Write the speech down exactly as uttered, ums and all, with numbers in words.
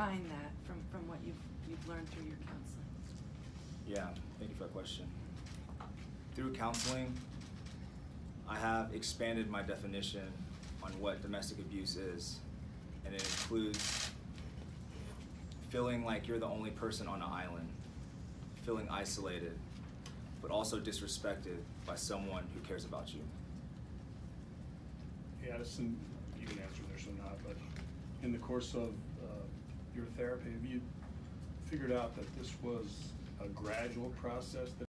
define that from, from what you've, you've learned through your counseling? Yeah, thank you for that question. Through counseling, I have expanded my definition on what domestic abuse is, and it includes feeling like you're the only person on an island, feeling isolated, but also disrespected by someone who cares about you. Hey, Addison, you can answer this or not, but in the course of uh, your therapy, have you figured out that this was a gradual process that